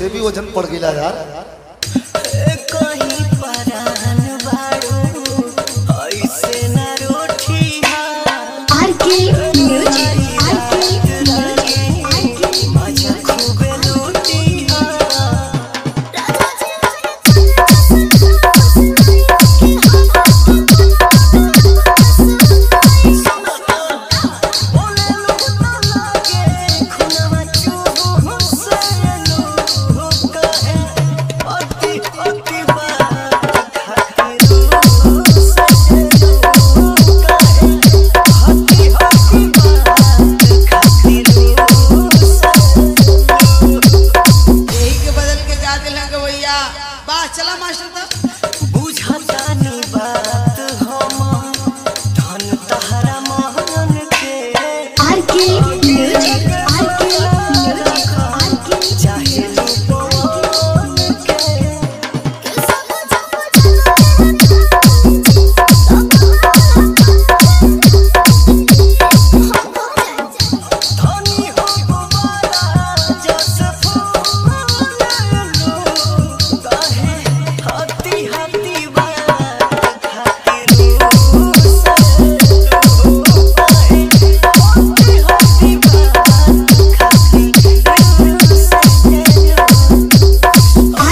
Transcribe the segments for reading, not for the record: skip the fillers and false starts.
से भी वजन पड़ गया यार। चला मास्टर बुझानी बात हम धन तहरा महन के आरके म्यूजिक चाहे लोगों के धनी हो गोबारा जैसे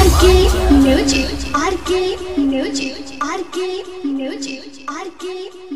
RK Music